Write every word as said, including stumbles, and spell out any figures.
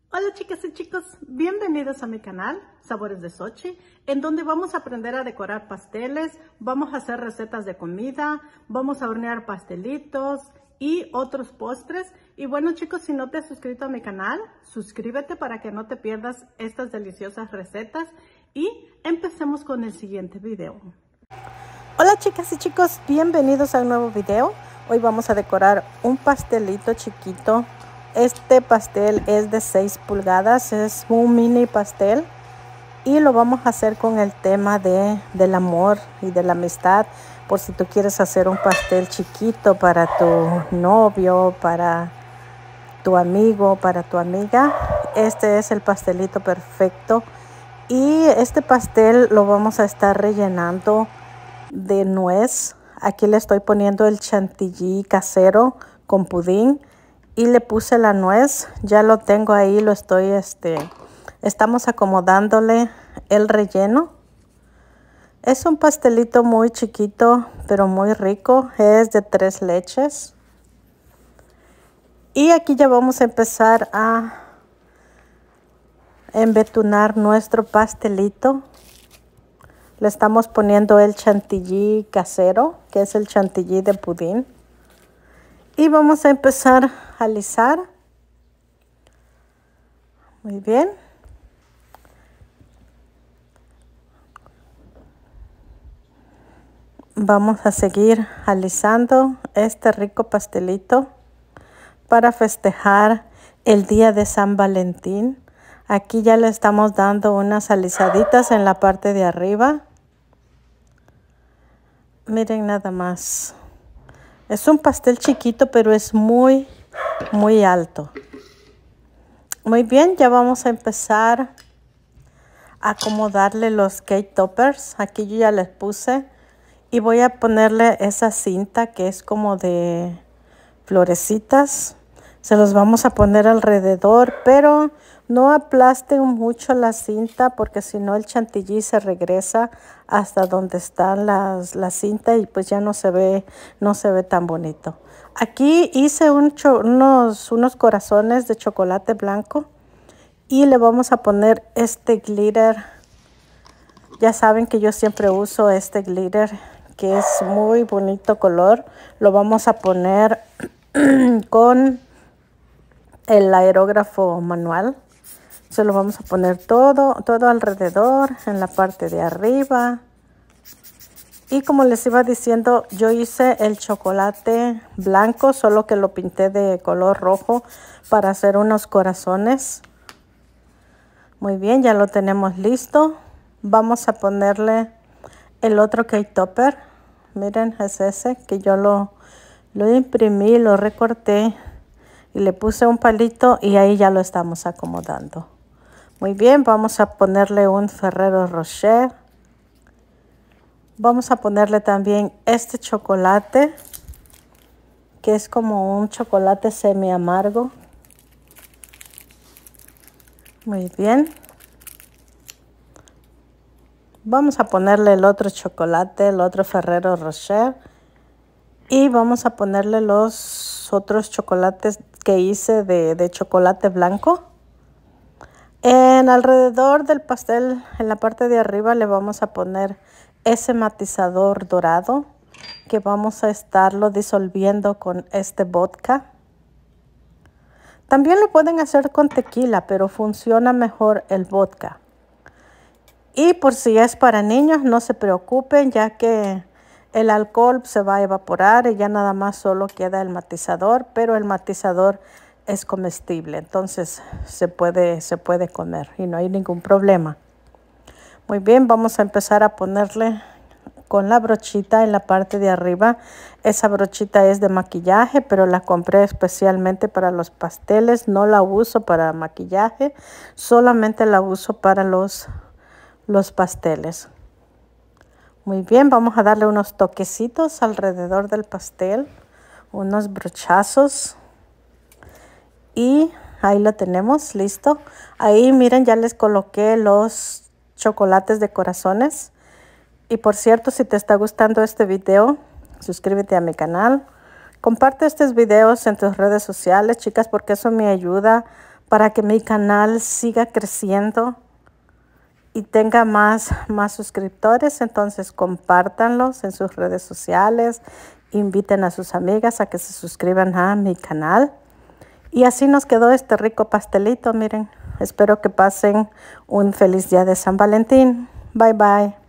Hola chicas y chicos, bienvenidos a mi canal Sabores de Xochi, en donde vamos a aprender a decorar pasteles, vamos a hacer recetas de comida, vamos a hornear pastelitos y otros postres. Y bueno chicos, si no te has suscrito a mi canal, suscríbete para que no te pierdas estas deliciosas recetas y empecemos con el siguiente video. Hola chicas y chicos, bienvenidos a un nuevo video. Hoy vamos a decorar un pastelito chiquito. Este pastel es de seis pulgadas, es un mini pastel y lo vamos a hacer con el tema de, del amor y de la amistad. Por si tú quieres hacer un pastel chiquito para tu novio, para tu amigo, para tu amiga, este es el pastelito perfecto. Y este pastel lo vamos a estar rellenando de nuez. Aquí le estoy poniendo el chantilly casero con pudín. Y le puse la nuez, ya lo tengo ahí, lo estoy, este, estamos acomodándole el relleno. Es un pastelito muy chiquito, pero muy rico, es de tres leches. Y aquí ya vamos a empezar a embetunar nuestro pastelito. Le estamos poniendo el chantilly casero, que es el chantilly de pudín. Y vamos a empezar a alisar. Muy bien. Vamos a seguir alisando este rico pastelito para festejar el día de San Valentín. Aquí ya le estamos dando unas alisaditas en la parte de arriba. Miren nada más. Es un pastel chiquito, pero es muy, muy alto. Muy bien, ya vamos a empezar a acomodarle los cake toppers. Aquí yo ya les puse. Y voy a ponerle esa cinta que es como de florecitas. Se los vamos a poner alrededor, pero no aplasten mucho la cinta porque si no el chantilly se regresa hasta donde está las, la cinta y pues ya no se ve, no se ve tan bonito. Aquí hice un unos, unos corazones de chocolate blanco y le vamos a poner este glitter. Ya saben que yo siempre uso este glitter que es muy bonito color. Lo vamos a poner con el aerógrafo manual. Se lo vamos a poner todo, todo alrededor, en la parte de arriba. Y como les iba diciendo, yo hice el chocolate blanco, solo que lo pinté de color rojo para hacer unos corazones. Muy bien, ya lo tenemos listo. Vamos a ponerle el otro cake topper. Miren, es ese que yo lo, lo imprimí, lo recorté. Y le puse un palito y ahí ya lo estamos acomodando. Muy bien, vamos a ponerle un Ferrero Rocher. Vamos a ponerle también este chocolate, que es como un chocolate semi amargo. Muy bien. Vamos a ponerle el otro chocolate, el otro Ferrero Rocher. Y vamos a ponerle los otros chocolates que hice de, de chocolate blanco. En alrededor del pastel, en la parte de arriba, le vamos a poner ese matizador dorado que vamos a estarlo disolviendo con este vodka. También lo pueden hacer con tequila, pero funciona mejor el vodka. Y por si es para niños, no se preocupen, ya que el alcohol se va a evaporar y ya nada más solo queda el matizador, pero el matizador es comestible, entonces se puede, se puede comer y no hay ningún problema. Muy bien, vamos a empezar a ponerle con la brochita en la parte de arriba. Esa brochita es de maquillaje, pero la compré especialmente para los pasteles. No la uso para maquillaje, solamente la uso para los, los pasteles. Muy bien, vamos a darle unos toquecitos alrededor del pastel, unos brochazos. Y ahí lo tenemos, listo. Ahí miren, ya les coloqué los chocolates de corazones. Y por cierto, si te está gustando este video, suscríbete a mi canal. Comparte estos videos en tus redes sociales, chicas, porque eso me ayuda para que mi canal siga creciendo y tenga más, más suscriptores. Entonces compártanlos en sus redes sociales, inviten a sus amigas a que se suscriban a mi canal. Y así nos quedó este rico pastelito, miren. Espero que pasen un feliz día de San Valentín. Bye bye.